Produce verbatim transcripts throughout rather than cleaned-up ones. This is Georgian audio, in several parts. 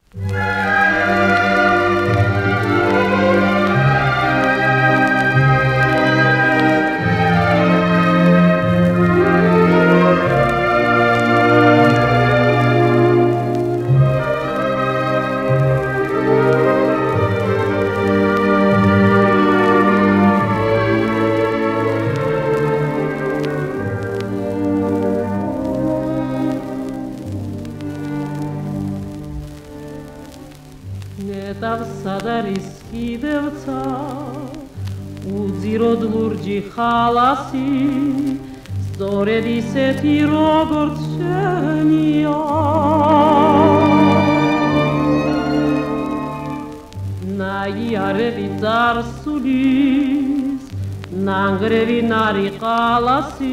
უძიროდ ლურჯი ხალასი სწორედ ისეთი როგორც შენია ნაიარევი წარსულის ნანგრევი ნარი ყალასი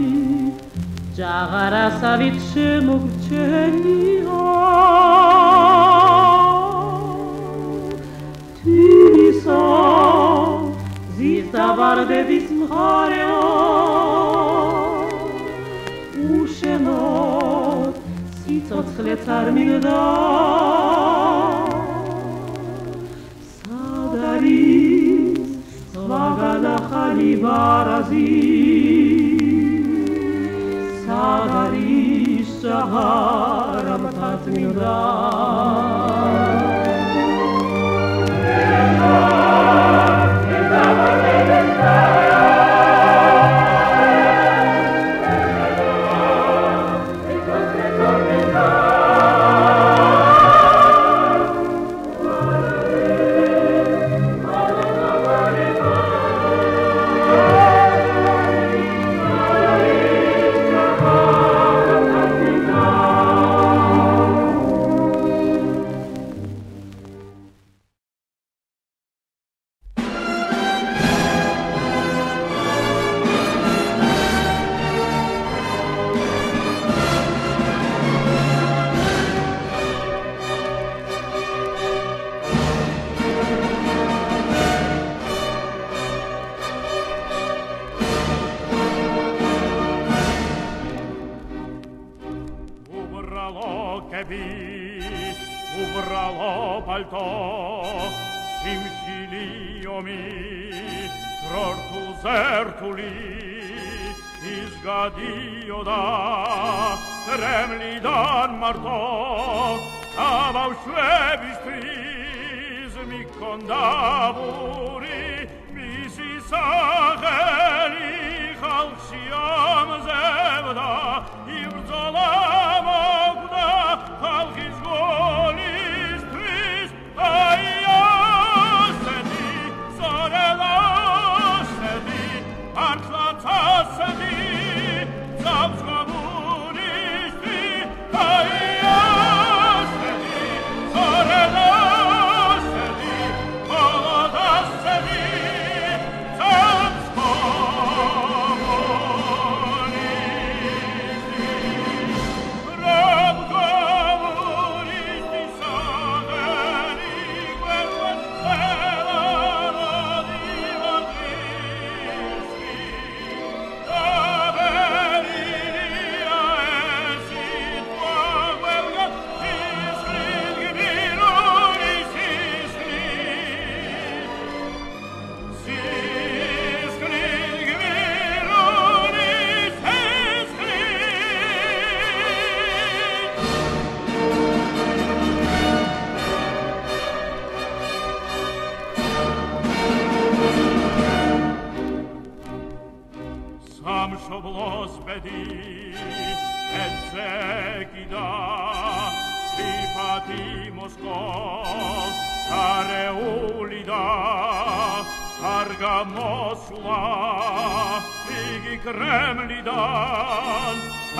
ჭაღარასავით შემოგრჩენია თვისა ზისდაბარდების მხარეო უშენოდ სიცოცხლეც არ მინდა სად არის ზვაგანახალი ბარაზი სად არის ჭაღარამთაც მინდა Убрало пальто, симсилиоми, трорту зертули, изгадиода, трemlidan marto, avau švebistris, mi condavuri, mi si sageli, halksiam zevda, ibzolam ogda, halkis golis tris, aiasedi, sorelasedi, antlatasedi, zamskavuristi, aiasedi, sorelasedi, kolodasedi, Samšoblos bedi, et zekida, Tripati Moskov, Kareulida, Argamosula, Igi Kremlidan,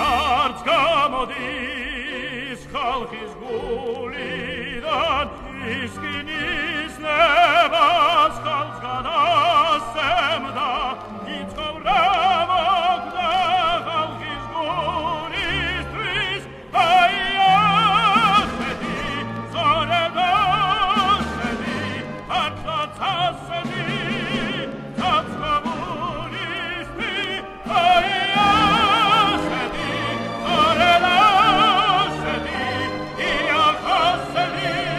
Kartskamodis, Halkis Gulidan, Iskinis nebas, Halskadas semda, Itkovramogda, Halkis Gulis tris, Aiasedi, Zoredasedi, Atlatasedi, Tatskavulisti, Aiasedi, Zoredasedi, Iakasedi,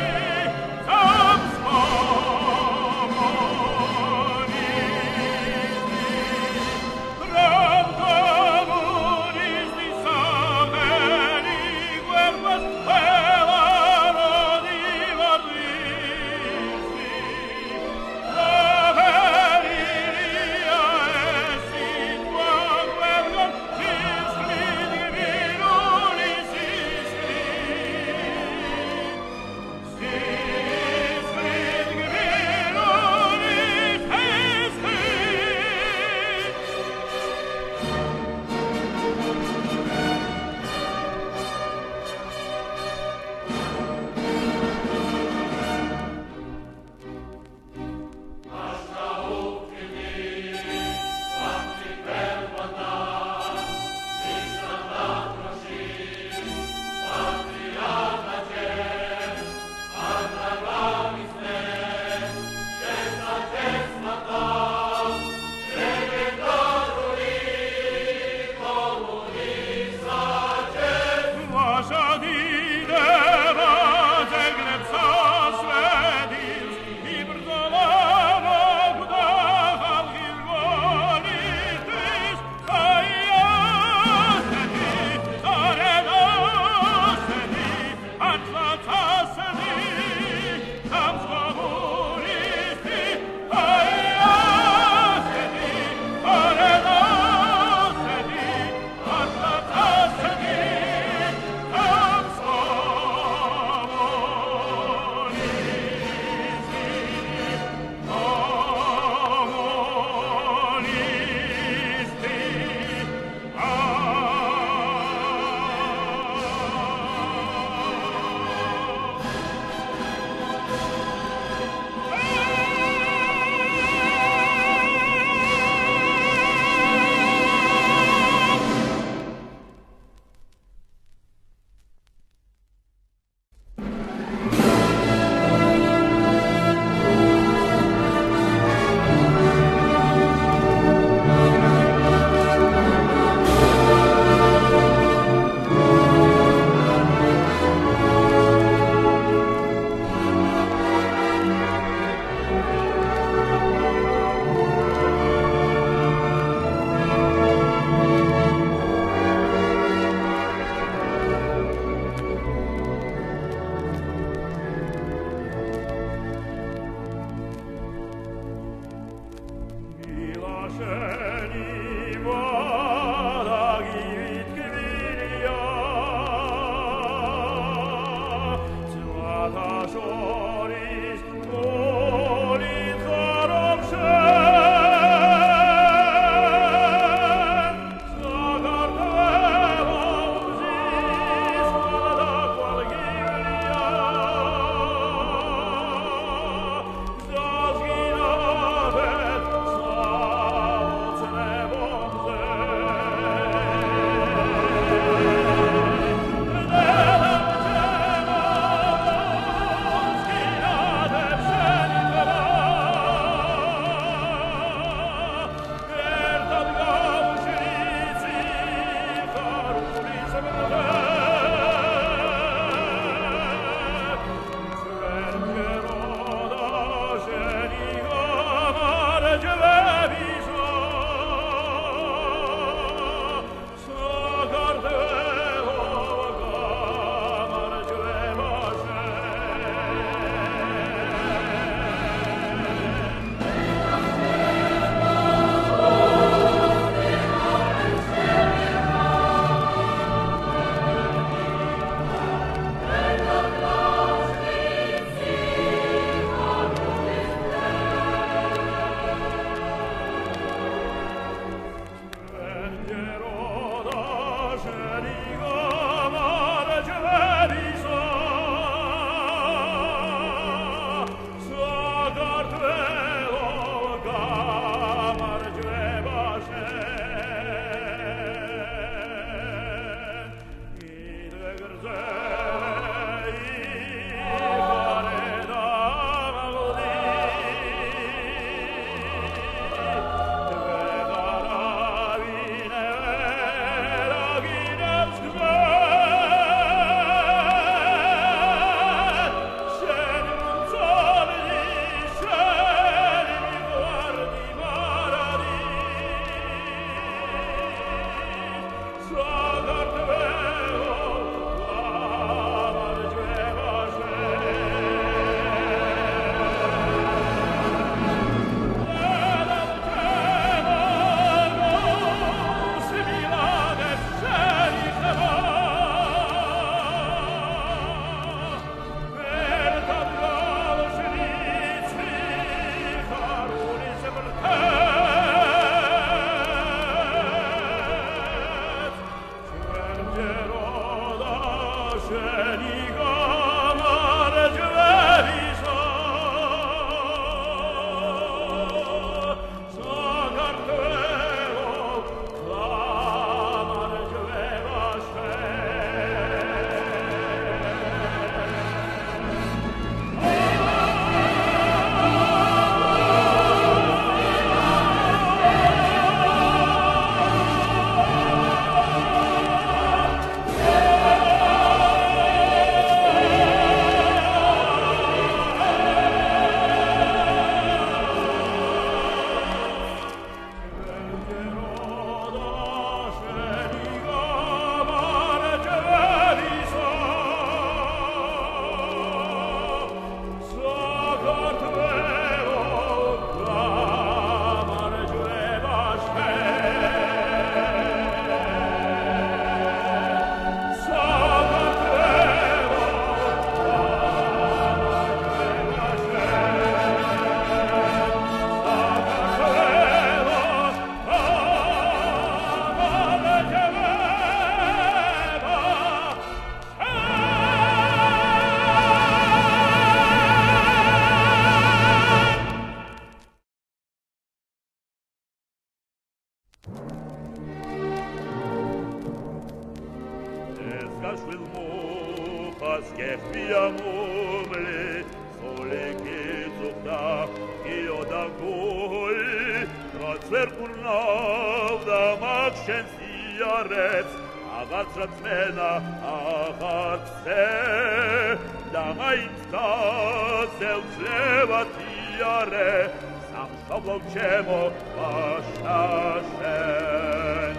Mumli, sole che zucca, io da goi, transfer curnav da maxen siarets, agat ratzmena, agat se, da mainska sel cleva tiare, sam šoblog ćemo paštašen.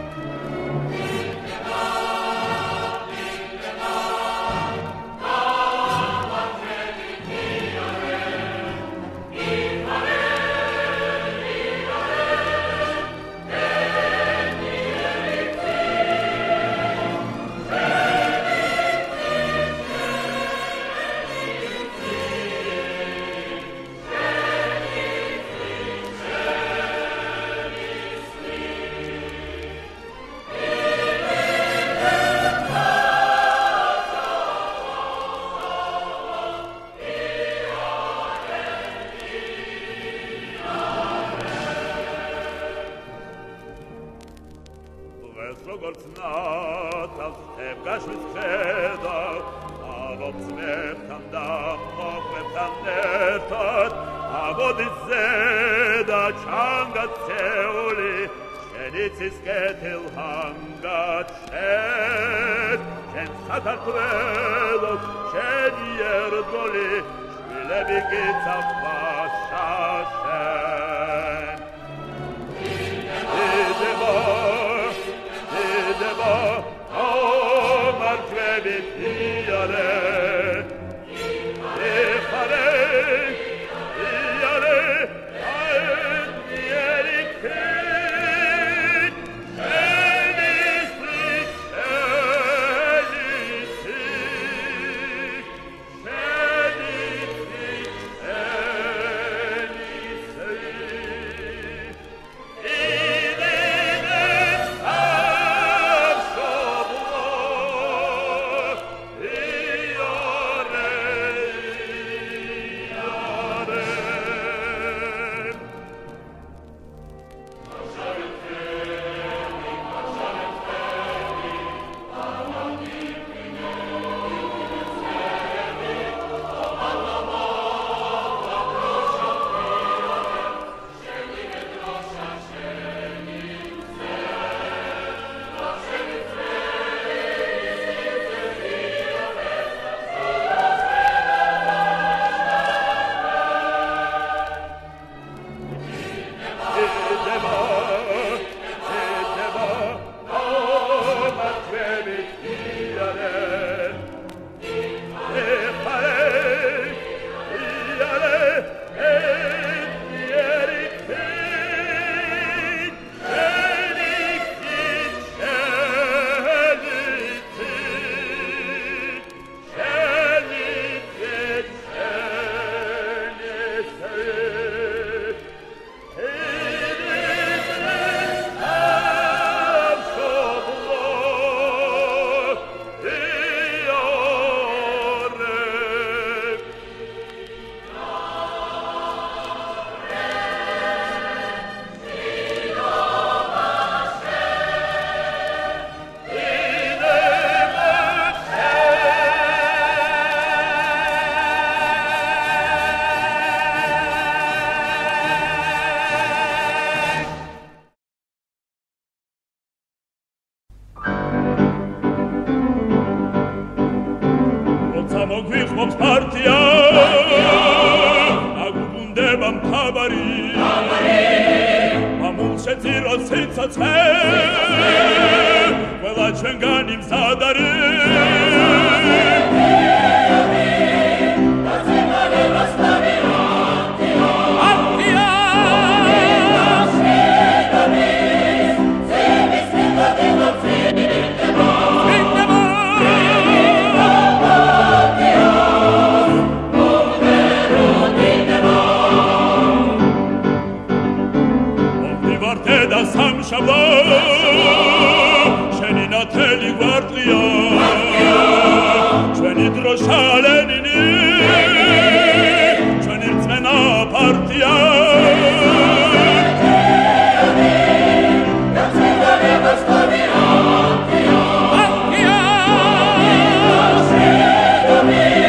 Anche io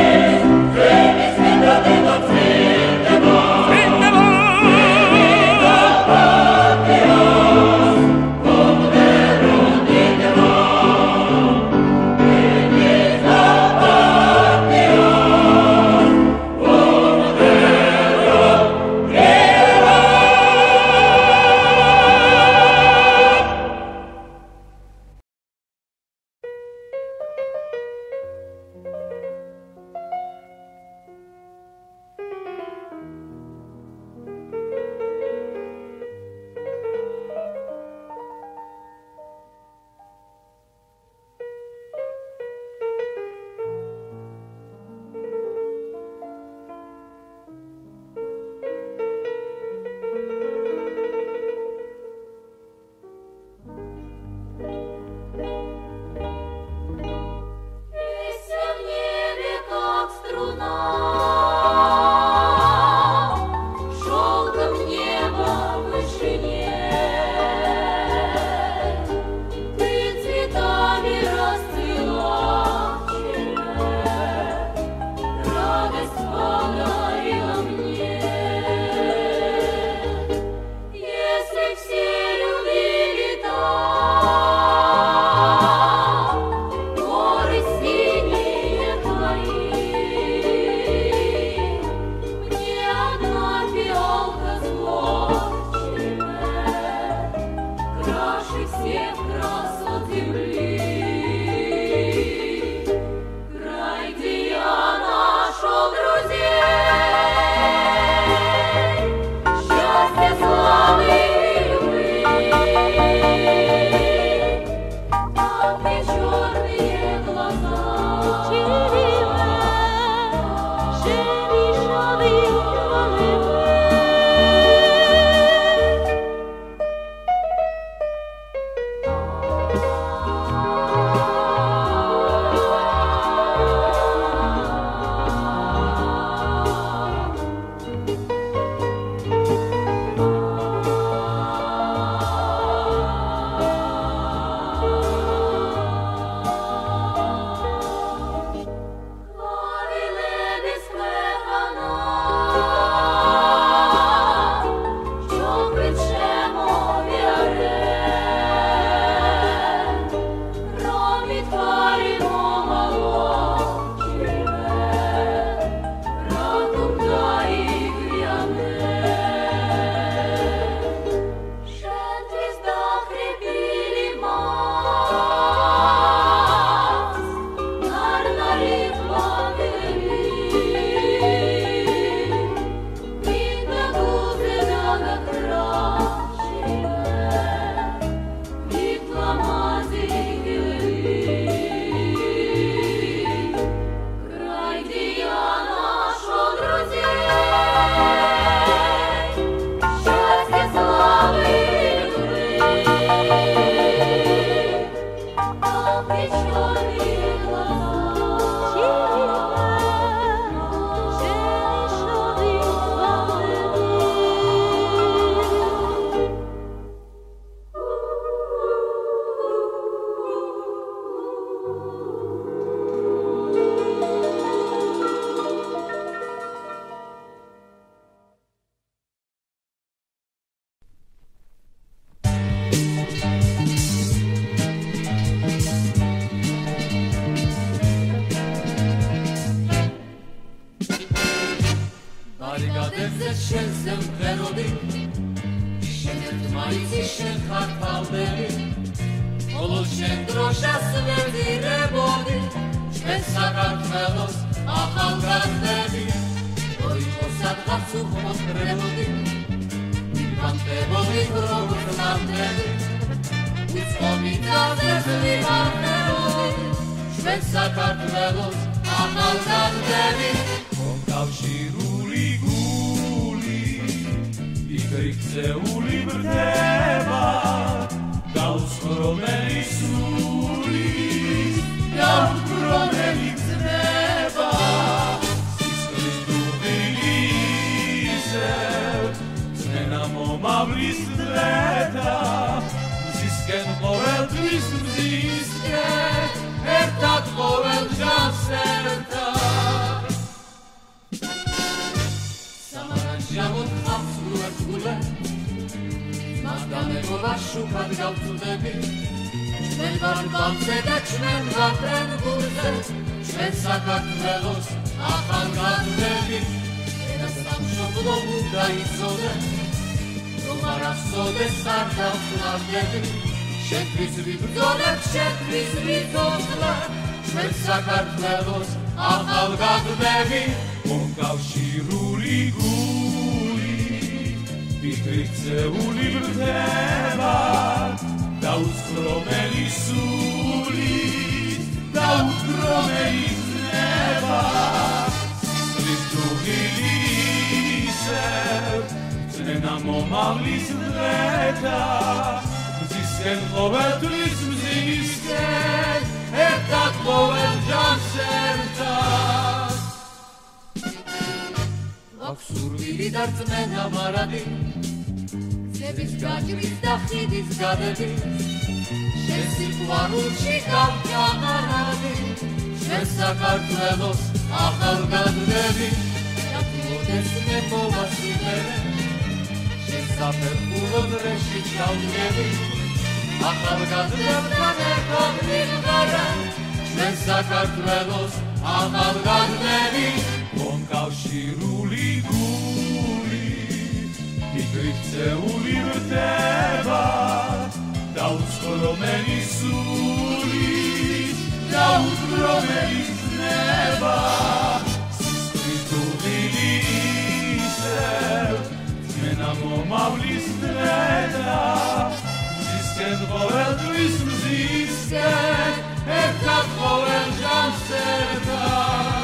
აქვს სურვილი და რწმენა მარადი გზების გაჭრის და ხიდის გადების შენ სიყვარულში გავჭაღარადი შენ საქართველოს ახალგაზრდები და მოდეს მე მოვასწრებ შენ საფეხურო დრეში ჩავდგები ახალგაზრდებთან ერთად ვიმღერე ჩვენ საქართველოს ახალგაზრდები მომკავშირული გული ფიქრით წეული ვრდება დაუცხრომელი სული დაუცხრომელი ზნება სისხლის დუღილი ისევ ძმენა მომავლის დრედა მზისკენ ყოველთვის მზისკენ ერთად ყოველ ჟამს ერთად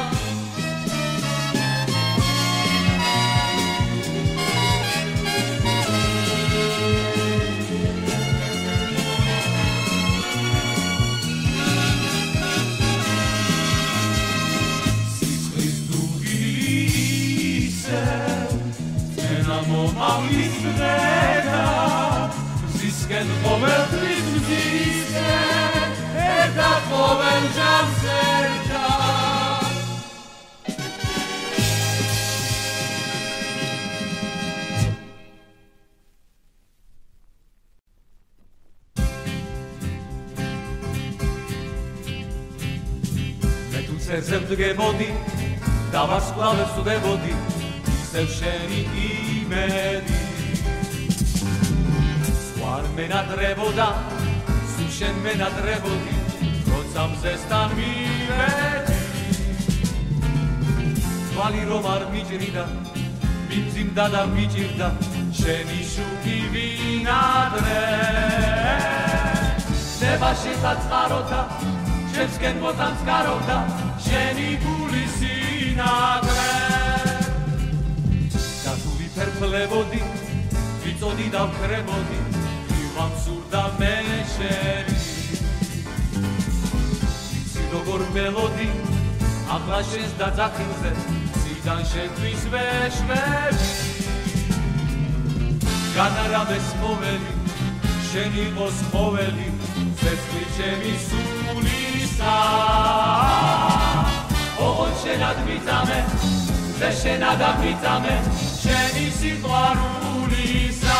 მომავლის დღედა მზისკენ ყოველთვის მზისკენ ერთად ყოველ ჟამს ერთად მე თუ ცერზე ვდგებოდი და ვარსკვლავებს ვდებოდი ისევ შენი იმედი სხვა არ მენატრებოდა სულ შენ მენატრებოდი როცა მზესთან მივედი თვალი რომ არ მიჭრიდა მიმძიმდა და მიჭირდა შენი შუქი ვინადრე ნებაში საწყაროდა ჩემსკენ მოწამწყარობდა შენი გული სინაგრე ფერფლებოდი, ვიწოდი და ვქრებოდი, მივამსურდა მე შენი იცი როგორ მელოდი, ახლა შენს დაძახილზე, ციდან შენთვის ვეშვები განარავეს მოველი, შენ იყოს ხოველი, ცეცხლი ჩემი სულისა ოღონდ შენად მიწამე, ზე შენადამ მიწამე შენი სიყვარულისა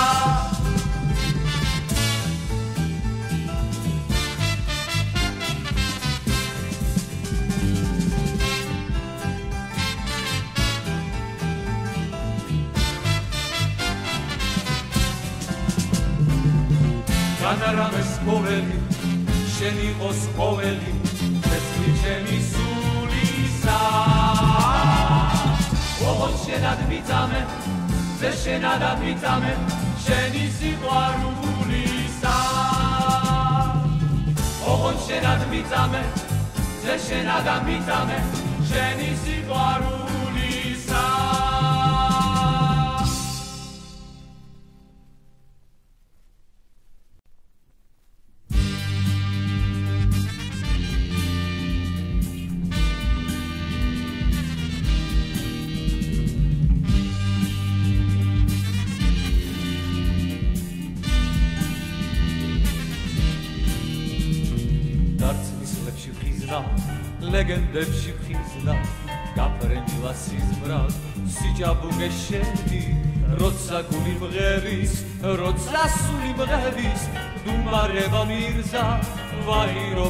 განარავეს მოველი შენ იყოს ხოველი ცეცხლი ჩემი სულისა ოღონდ შენად მიწამე ზე შენადამ მიწამე შენი სიყვარულისა ოღონდ შენად მიწამე ზე შენადამ მიწამე შენი სიყვარულისა ლეგენდებში ხიზნა გაფრენილა სიზმრად სიჯაბუგე შენი როცა გული მღერის როცა სული მღერის დუმარება მირზა ვაირო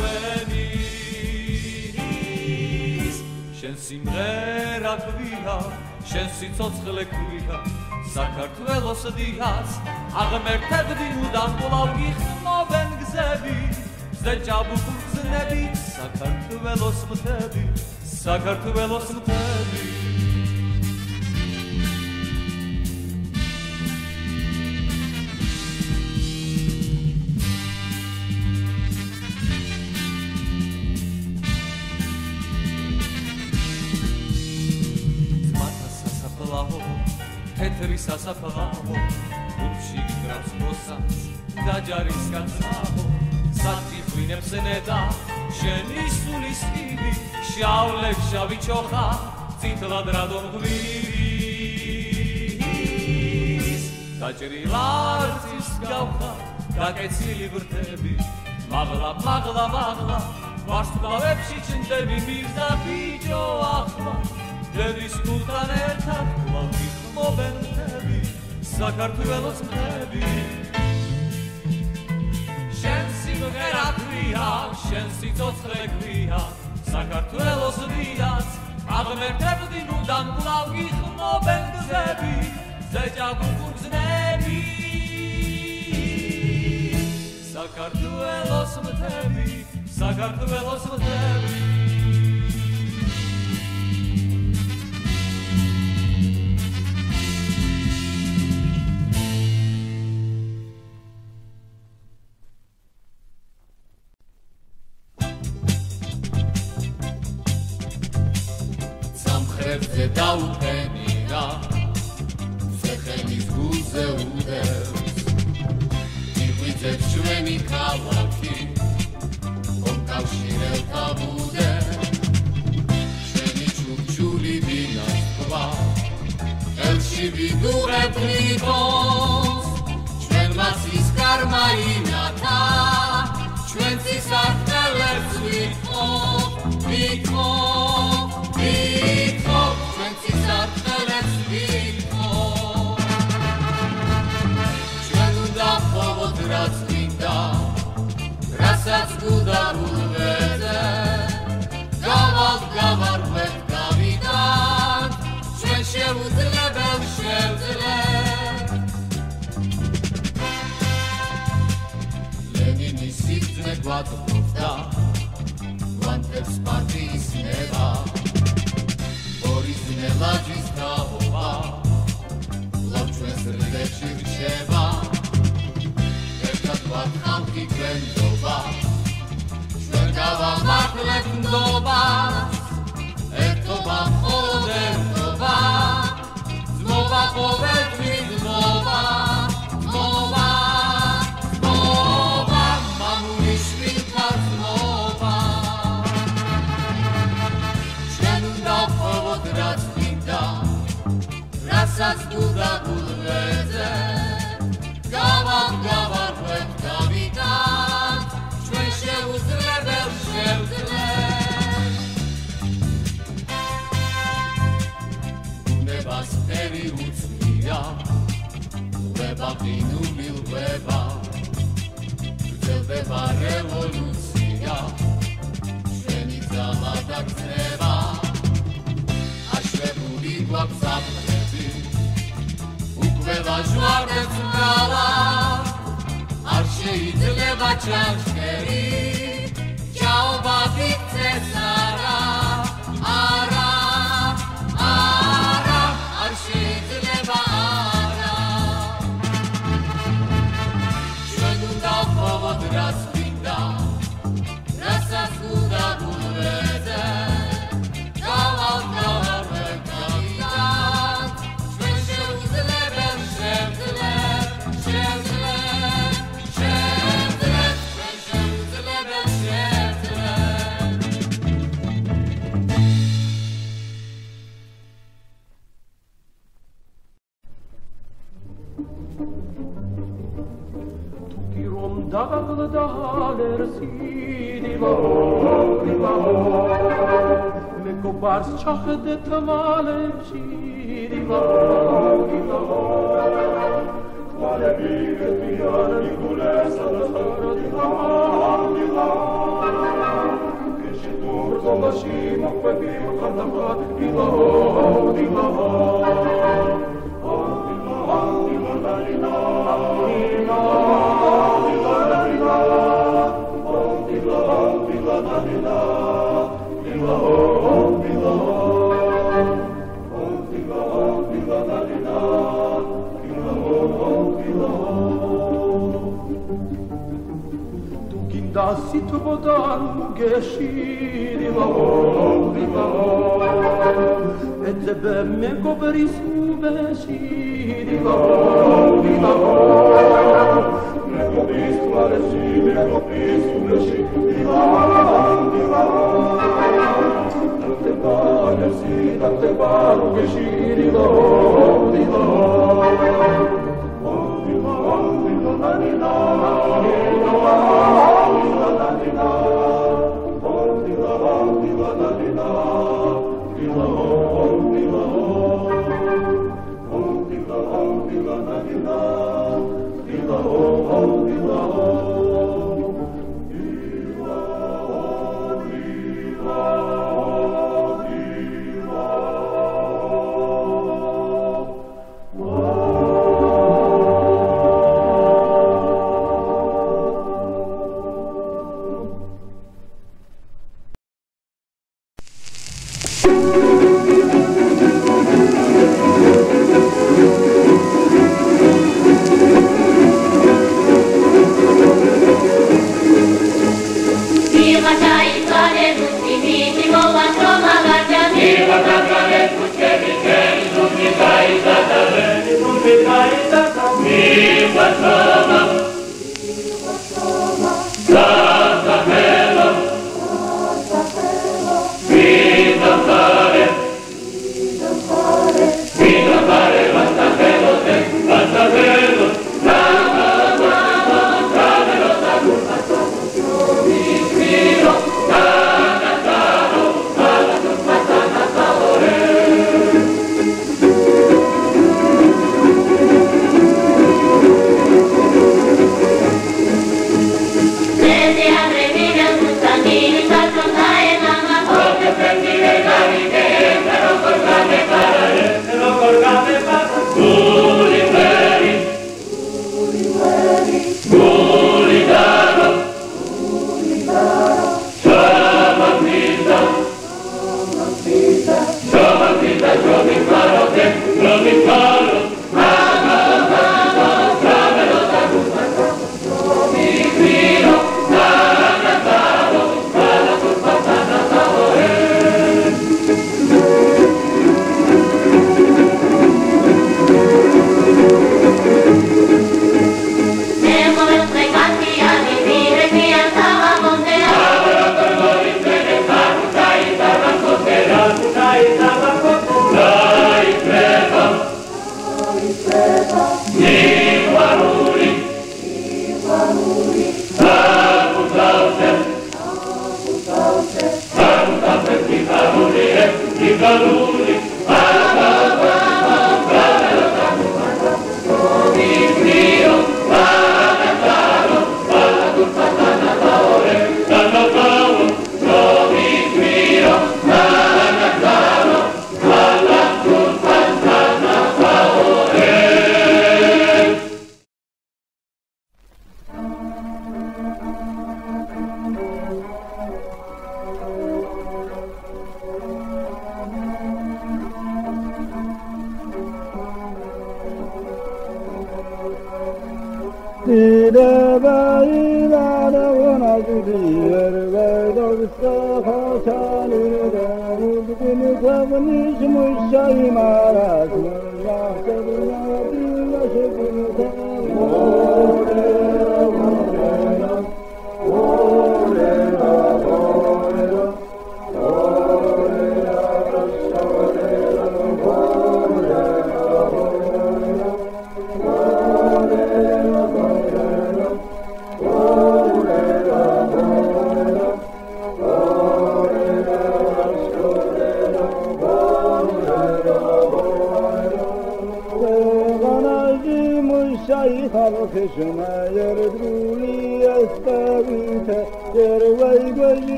მარჩვენის შენ სიმღერა ქვია შენ სიცოცხლე ქვია საქართველოს დიას აღმერთებდი მუდამ კვლავ გიხმობენ გზები ზეჯაბუგ გზნები საქართველოს მთები საქართველოს მთები ძმათა სასაფლაო თეთრი სასაფლაო გულში გრავს მოსას და ჯარისკენ წაო სათიხვინებს ნედა შენი სულის ხიდი შავლებ შავი ჩოხა წითლად რადომ ღვირი დაჭრილ არწის გავხა დაკეცილი ვრთები მაღლა მაღლა მაღლა ვარსკვლავებში ჩნდები მირზა ბიჭო ახლა დედის გულთან ერთად კვლავ გიხმობენ მთები საქართველოს მთები შენ სიმღერა ქვია შენ სიცოცხლე ქვია საქართველოს ვიაც აღმერთებდი ნუდან კვლავ გიხმობენ გზები ზეჭა გუგუგზნები საქართველოს მთები საქართველოს მთები სამხრეთზე დაუყენია სახელის გულზე უდევს იღვიძებს ჩვენი ქალაქი ომკავშირელთა ბუდე ჩვენი ჩურჩული დინასტვა ელში ვიდუღებ ლითონს ჩვენ მასის კარმა ინათა ჩვენ ცისარტყელებს ვითხოვ ვითხოვ ვითხოვ ჩვენ ცისარტყელებს ვითხოვ ჩვენ უნდა ხოვოთ რაც მინდა რასაც გულდა გულვეზე გავალ გავარღვეთ გავიტანთ ჩვენ შეუძლებელ შევძლებ ლენინის სიგრძე გვატყობდა გვანთებს პარტიის ნება ბორის მელაჯის თაობა ლավ ჩვენს რდებში რჩება ერთად ვართ ხალხი გვენდობა ჩვენ გავამართლებთ ნდობას ერთობა მხოლოდ ერთობა ძმობა ყოველთვის ძმობა ძმობა ძმობა მამული შვილთა ძმობა ჩვენ უნდა ხოვოთ რაც მინდა რასაც გულდა გულვეზე გავალ გავარღვეთ გავიტანთ ჩვენ შეუძლებელ შევძლებ უნებას ფერი უცნია ღვება ყინული ღვება გრძელდება რევოლუცია ჩვენი ძალა დაგრძნება აშვებული გვაქვს აფრები უკველა ჟვარდებს მგალა არ შეიძლება ჩანჩქერი ჭაობა გიქცეს არა არა არა არ შეიძლება არა ჩვენ უნდა ხოვოთ რაც მინდა რასაც გულდა გულვეზე გავალ გავარღვეთ გავიტანთ ჩვენ შეუძლებელ შევძლებ შევძლებ შევძლებ ჩვენ შეუძლებელ დაგაგლდა ჰალერსიდი მეგობარს ჩახედე თვალებში თვალები გეტყვიან ნიკოლესა და გეშეთურგოლაში მოყვები ხანდახა დილა დილა სიტყვოდან გეშირი ეძებე მეგობრის უბეშირი მეგობრის თვალებში მეგობრის უბეში დახტება ნერსი დახტება გეშირი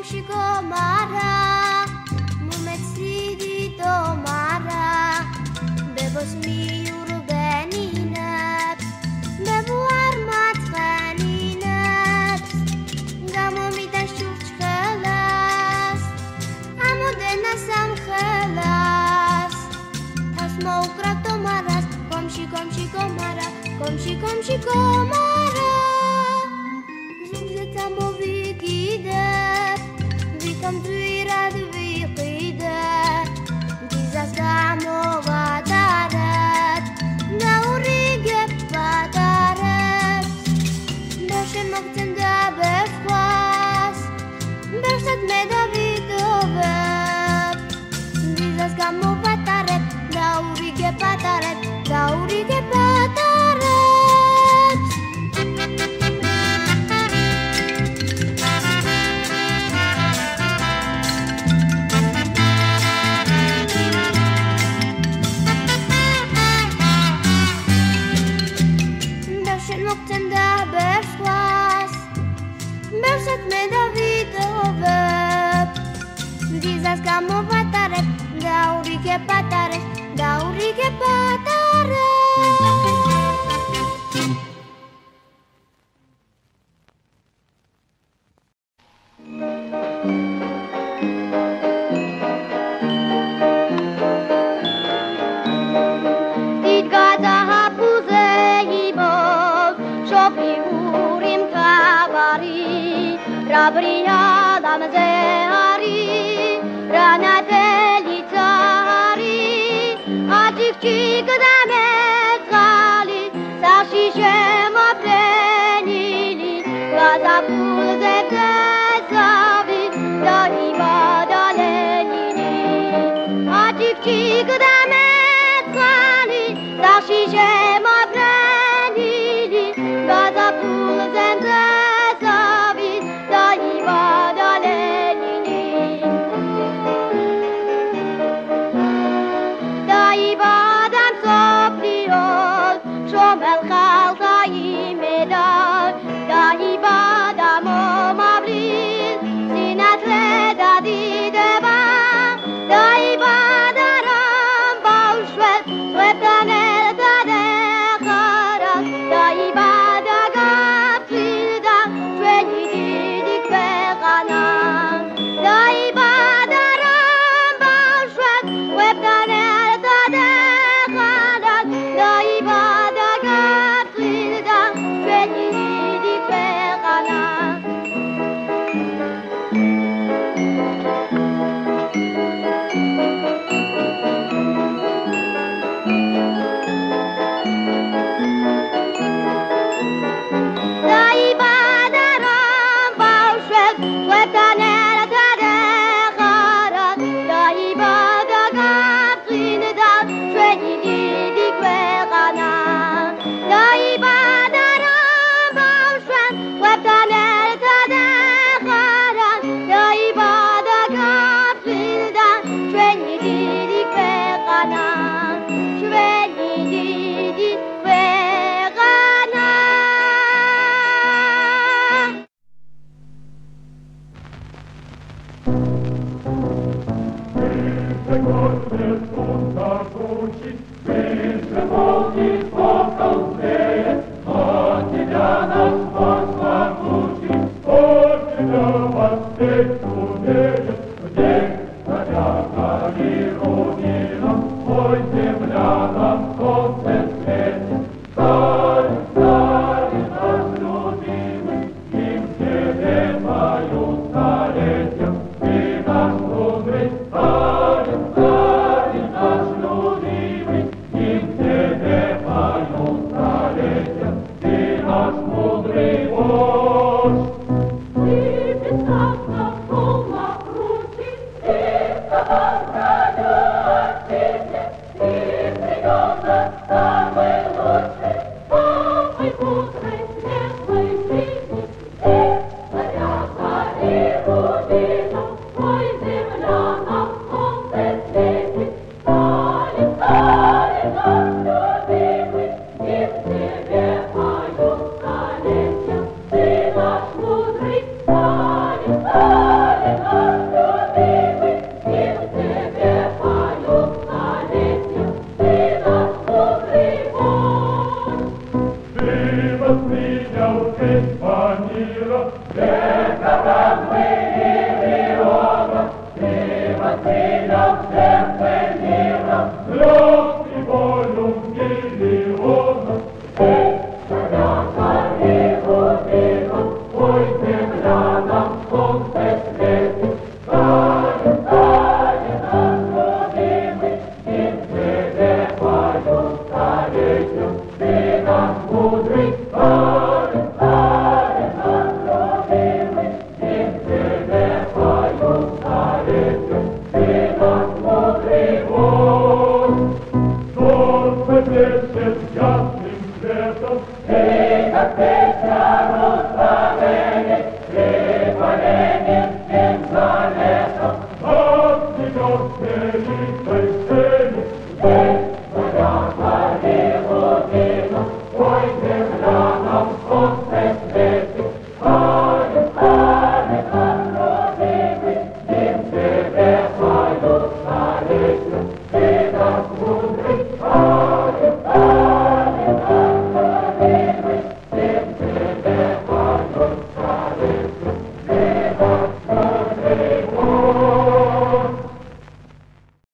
komsi komara, mumetsidi tomara, bebos miur beninat, bebuar matchaninat, gamo mitashuch khalas, amodena sam khalas, asmoukra tomaras, komsi komsi komara, komsi komsi komara. Witam dwirad wiqidat Dizas gamo vatarat Naurige patarat Bershe mokten da befwas Bersat meda vidovet Dizas gamo vatarat Naurige patarat Naurige patarat Bersat meda vidovet Dizas gamo vataret Dauri ke pataret Dauri ke pataret Dit gata hapuze hibol Shofi urim kabari Rabria dam zehari Ranateli tsari Acik cik damet gali Sashi shema plenili Gaza pul zete savi Dahi bada lenini Acik cik damet gali Sashi shema plenili Gaza pul zete savi Dahi bada lenini Dahi badam sopliol Shomel khalta imedal Dahi badam omablil Sinat leda dideba Dahi badaram baushvel Sweptanel tadekharat Dahi badagab silda Shweni didik beqanan Dahi badaram baushvel Sweptanel tadekharat Dahi badagab silda Shweni didik beqanan Dahi badaram baushvel Sweptanel tadekharat Dahi badagab silda Shweni didik beqanan Dahi badaram baushvel Sweptanel tadekharat Dahi badagab silda Shweni didik beqanan Shweni didik beqanan Ой, земля Oh